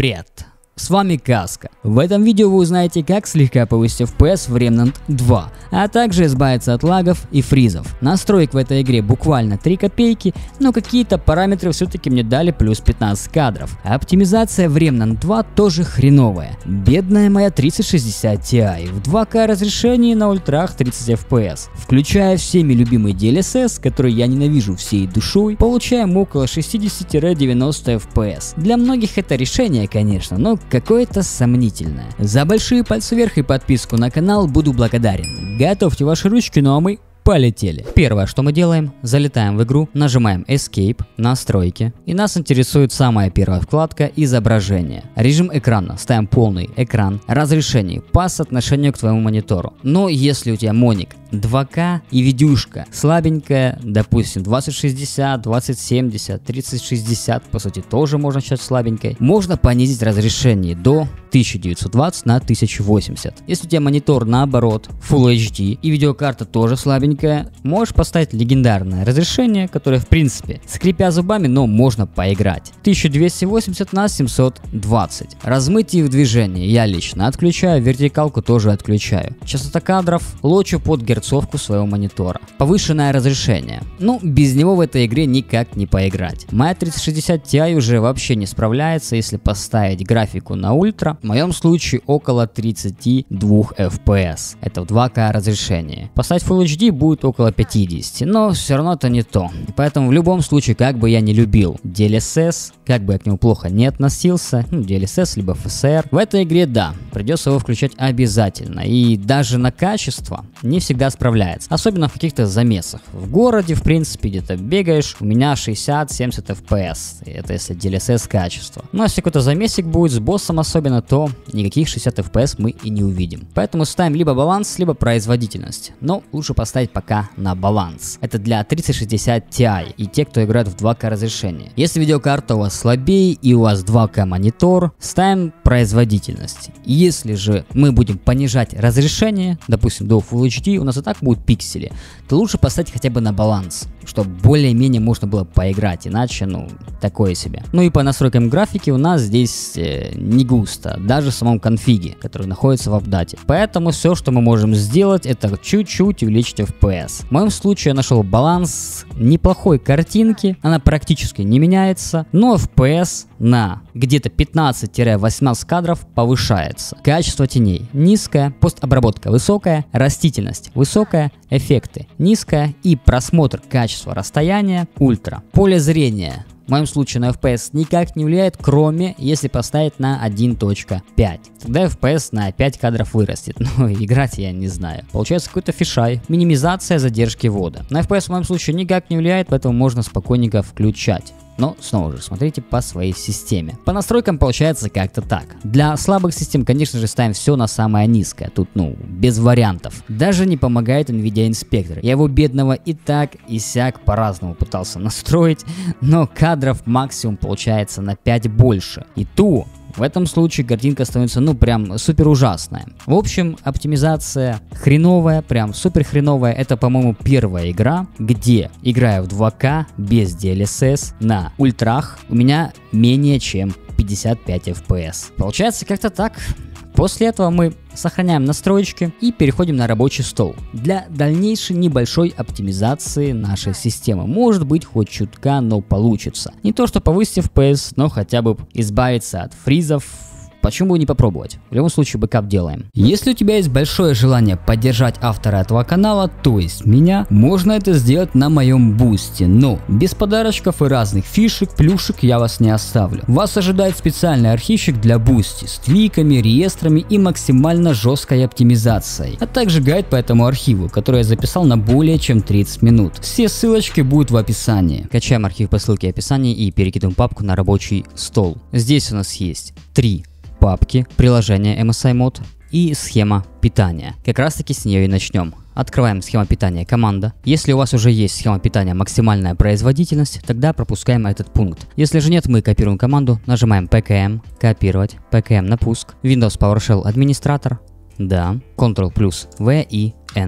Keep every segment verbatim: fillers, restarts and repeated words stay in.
Привет! С вами Каска. В этом видео вы узнаете, как слегка повысить эф пи эс в Remnant два, а также избавиться от лагов и фризов. Настроек в этой игре буквально три копейки, но какие-то параметры все-таки мне дали плюс пятнадцать кадров. Оптимизация в Remnant два тоже хреновая. Бедная моя тридцать шестьдесят Ti в два ка разрешении на ультрах тридцать эф пи эс. Включая всеми любимый ди эл эс эс, который я ненавижу всей душой, получаем около шестьдесят — девяносто эф пи эс. Для многих это решение, конечно, но какое-то сомнительное. За большие пальцы вверх и подписку на канал буду благодарен. Готовьте ваши ручки, ну а мы полетели. Первое, что мы делаем, залетаем в игру, нажимаем Escape, настройки, и нас интересует самая первая вкладка изображение. Режим экрана, ставим полный экран, разрешение по соотношению к твоему монитору. Но если у тебя моник два ка и видюшка слабенькая, допустим двадцать шестьдесят, двадцать семьдесят, тридцать шестьдесят, по сути тоже можно считать слабенькой, можно понизить разрешение до тысяча девятьсот двадцать на тысяча восемьдесят. Если у тебя монитор наоборот Full эйч ди и видеокарта тоже слабенькая, можешь поставить легендарное разрешение, которое в принципе, скрипя зубами, но можно поиграть. тысяча двести восемьдесят на семьсот двадцать. Размытие в движении я лично отключаю, вертикалку тоже отключаю. Частота кадров лочу под герцовку своего монитора. Повышенное разрешение. Ну, без него в этой игре никак не поиграть. Моя тридцать шестьдесят Ti уже вообще не справляется, если поставить графику на ультра. В моем случае около тридцать два эф пи эс. Это в два ка разрешении. Поставить Full эйч ди будет около пятьдесят, но все равно это не то. Поэтому в любом случае, как бы я не любил ди эл эс эс, как бы я к нему плохо не относился, ну, ди эл эс эс либо эф эс ар, в этой игре да, придется его включать обязательно. И даже на качество не всегда справляется. Особенно в каких-то замесах. В городе, в принципе, где-то бегаешь, у меня шестьдесят — семьдесят эф пи эс. Это если ди эл эс эс качество. Но если какой-то замесик будет с боссом особенно, то никаких шестьдесят эф пи эс мы и не увидим. Поэтому ставим либо баланс, либо производительность. Но лучше поставить пока на баланс. Это для тридцать шестьдесят Ti и те, кто играет в два ка разрешение. Если видеокарта у вас слабее и у вас два ка монитор, ставим производительность. Если же мы будем понижать разрешение, допустим до Full эйч ди, у нас и так будут пиксели, то лучше поставить хотя бы на баланс, чтобы более-менее можно было поиграть, иначе, ну, такое себе. Ну и по настройкам графики у нас здесь э, не густо, даже в самом конфиге, который находится в апдате. Поэтому все, что мы можем сделать, это чуть-чуть увеличить эф пи эс. В моем случае я нашел баланс неплохой картинки, она практически не меняется, но эф пи эс на где-то пятнадцать — восемнадцать кадров повышается. Качество теней низкое, постобработка высокая, растительность высокая, эффекты низкая и просмотр качества расстояния ультра. Поле зрения в моем случае на эф пи эс никак не влияет, кроме если поставить на один точка пять. Тогда эф пи эс на пять кадров вырастет, но играть я не знаю. Получается какой-то фишай. Минимизация задержки ввода. На эф пи эс в моем случае никак не влияет, поэтому можно спокойненько включать. Но, снова же, смотрите по своей системе. По настройкам получается как-то так. Для слабых систем, конечно же, ставим все на самое низкое. Тут, ну, без вариантов. Даже не помогает NVIDIA Inspector. Я его бедного и так, и сяк по-разному пытался настроить, но кадров максимум получается на пять больше. И ту... В этом случае картинка становится, ну, прям супер ужасная. В общем, оптимизация хреновая, прям супер хреновая. Это, по-моему, первая игра, где, играя в два ка без ди эл эс эс на ультрах, у меня менее чем пятьдесят пять эф пи эс. Получается как-то так. После этого мы сохраняем настройки и переходим на рабочий стол для дальнейшей небольшой оптимизации нашей системы. Может быть хоть чутка, но получится. Не то что повысить эф пи эс, но хотя бы избавиться от фризов. Почему бы не попробовать? В любом случае бэкап делаем. Если у тебя есть большое желание поддержать автора этого канала, то есть меня, можно это сделать на моем бусте. Но без подарочков и разных фишек, плюшек я вас не оставлю. Вас ожидает специальный архивчик для бусти с твиками, реестрами и максимально жесткой оптимизацией. А также гайд по этому архиву, который я записал на более чем тридцать минут. Все ссылочки будут в описании. Качаем архив по ссылке в описании и перекидываем папку на рабочий стол. Здесь у нас есть три папки, приложение эм эс ай Mod и схема питания. Как раз таки с нее и начнем. Открываем схема питания команда. Если у вас уже есть схема питания максимальная производительность, тогда пропускаем этот пункт. Если же нет, мы копируем команду, нажимаем пи кей эм, копировать, пи кей эм на пуск, Windows PowerShell администратор, да, Ctrl плюс V и Enter.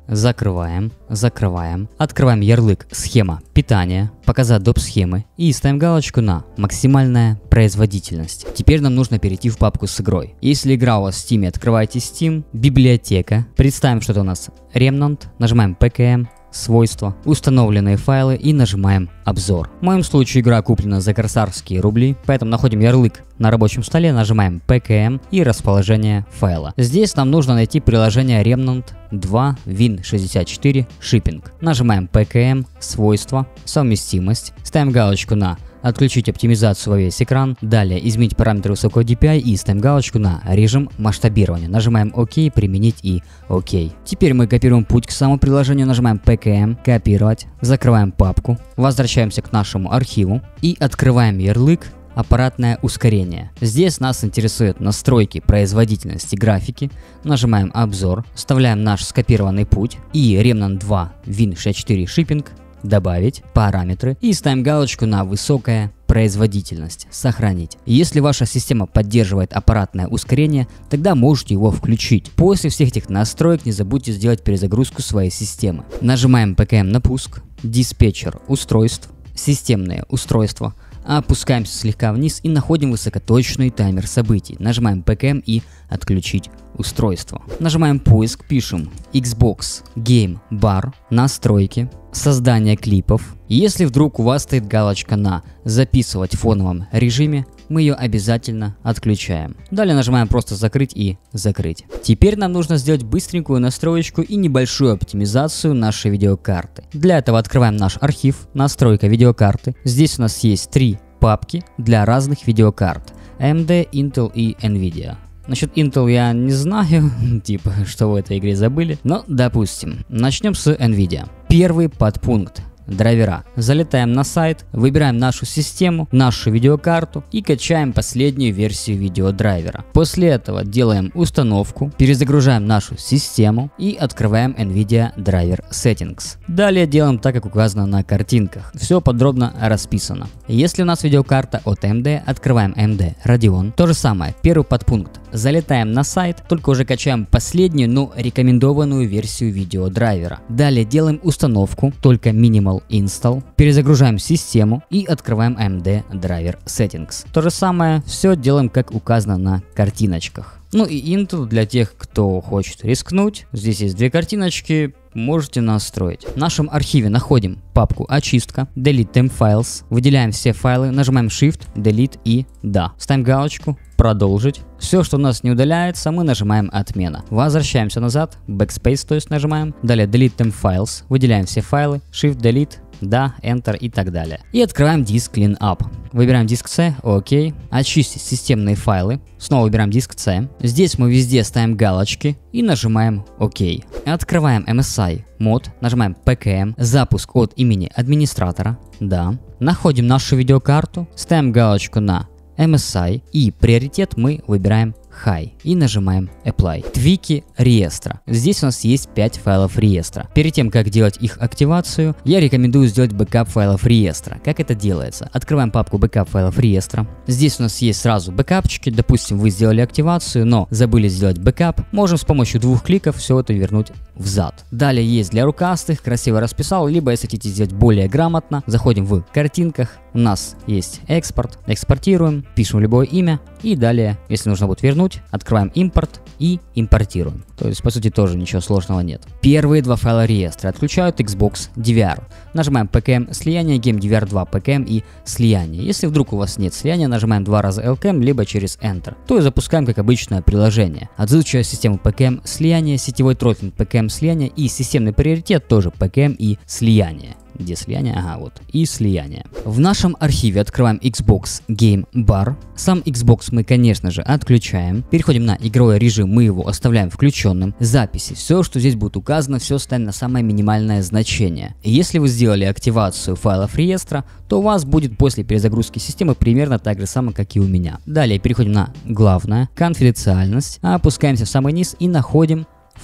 закрываем, закрываем, открываем ярлык «Схема питания», показать доп. Схемы и ставим галочку на «Максимальная производительность». Теперь нам нужно перейти в папку с игрой. Если игра у вас в Steam, открывайте Steam, библиотека, представим, что это у нас Remnant, нажимаем пи кей эм, свойства, установленные файлы и нажимаем обзор. В моем случае игра куплена за корсарские рубли, поэтому находим ярлык на рабочем столе, нажимаем пи кей эм и расположение файла. Здесь нам нужно найти приложение Remnant два вин шестьдесят четыре Shipping. Нажимаем пи кей эм, свойства, совместимость, ставим галочку на отключить оптимизацию во весь экран, далее изменить параметры высокого ди пи ай и ставим галочку на режим масштабирования. Нажимаем ОК, применить и ОК. Теперь мы копируем путь к самому приложению, нажимаем пи кей эм, копировать, закрываем папку, возвращаемся к нашему архиву и открываем ярлык аппаратное ускорение. Здесь нас интересуют настройки производительности графики. Нажимаем обзор, вставляем наш скопированный путь и Remnant два вин шестьдесят четыре Shipping, добавить параметры и ставим галочку на высокая производительность, сохранить. Если ваша система поддерживает аппаратное ускорение, тогда можете его включить. После всех этих настроек не забудьте сделать перезагрузку своей системы. Нажимаем пи кей эм на пуск, диспетчер устройств, системные устройства, опускаемся слегка вниз и находим высокоточный таймер событий. Нажимаем пи кей эм и отключить устройство. Нажимаем поиск, пишем Xbox Game Bar, настройки, создание клипов. Если вдруг у вас стоит галочка на записывать в фоновом режиме, мы ее обязательно отключаем. Далее нажимаем просто закрыть и закрыть. Теперь нам нужно сделать быстренькую настроечку и небольшую оптимизацию нашей видеокарты. Для этого открываем наш архив, настройка видеокарты. Здесь у нас есть три папки для разных видеокарт: эй эм ди, Intel и Nvidia. Насчет Intel я не знаю, типа, что в этой игре забыли, но допустим. Начнем с Nvidia. Первый подпункт. Драйвера. Залетаем на сайт, выбираем нашу систему, нашу видеокарту и качаем последнюю версию видеодрайвера. После этого делаем установку, перезагружаем нашу систему и открываем Nvidia Driver Settings. Далее делаем так, как указано на картинках. Все подробно расписано. Если у нас видеокарта от эй эм ди, открываем эй эм ди Radeon. То же самое, первый подпункт. Залетаем на сайт, только уже качаем последнюю, но рекомендованную версию видеодрайвера. Далее делаем установку, только Minimal Install, перезагружаем систему и открываем эй эм ди Driver Settings. То же самое, все делаем как указано на картиночках. Ну и Intel для тех, кто хочет рискнуть. Здесь есть две картиночки, можете настроить. В нашем архиве находим папку очистка, Delete Temp Files, выделяем все файлы, нажимаем Shift, Delete и да. Ставим галочку, продолжить. Все, что у нас не удаляется, мы нажимаем отмена. Возвращаемся назад, Backspace, то есть нажимаем. Далее Delete Temp Files, выделяем все файлы, Shift, Delete, да, Enter и так далее. И открываем диск Cleanup. Выбираем диск C, ОК, очистить системные файлы. Снова выбираем диск C. Здесь мы везде ставим галочки и нажимаем ОК. Открываем эм эс ай мод, нажимаем пи кей эм, запуск от имени администратора, да. Находим нашу видеокарту, ставим галочку на эм эс ай и приоритет мы выбираем High и нажимаем Apply. Твики реестра. Здесь у нас есть пять файлов реестра. Перед тем, как делать их активацию, я рекомендую сделать бэкап файлов реестра. Как это делается? Открываем папку бэкап файлов реестра. Здесь у нас есть сразу бэкапчики. Допустим, вы сделали активацию, но забыли сделать бэкап. Можем с помощью двух кликов все это вернуть взад. Далее есть для рукастых, красиво расписал, либо если хотите сделать более грамотно, заходим в картинках. У нас есть экспорт, экспортируем, пишем любое имя и далее, если нужно будет вернуть, открываем импорт и импортируем. То есть, по сути, тоже ничего сложного нет. Первые два файла реестра отключают Xbox ди ви ар. Нажимаем пи кей эм слияние, Game ди ви ар два пи кей эм и слияние. Если вдруг у вас нет слияния, нажимаем два раза эл кей эм, либо через Enter. То и запускаем как обычное приложение. Отзывчивая система пи кей эм слияние, сетевой трекинг пи кей эм слияние и системный приоритет тоже пи кей эм и слияние. Где слияние? Ага, вот. И слияние. В нашем архиве открываем Xbox Game Bar. Сам Xbox мы, конечно же, отключаем. Переходим на игровой режим, мы его оставляем включенным. Записи. Все, что здесь будет указано, все ставим на самое минимальное значение. И если вы сделали активацию файлов реестра, то у вас будет после перезагрузки системы примерно так же самое, как и у меня. Далее переходим на главное, конфиденциальность. Опускаемся в самый низ и находим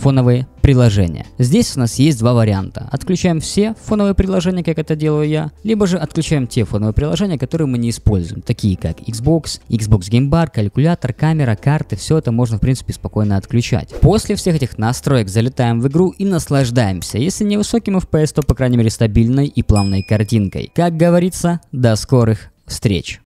фоновые приложения. Здесь у нас есть два варианта. Отключаем все фоновые приложения, как это делаю я, либо же отключаем те фоновые приложения, которые мы не используем, такие как Xbox, Xbox Game Bar, калькулятор, камера, карты, все это можно в принципе спокойно отключать. После всех этих настроек залетаем в игру и наслаждаемся, если не высоким эф пи эс, то по крайней мере стабильной и плавной картинкой. Как говорится, до скорых встреч!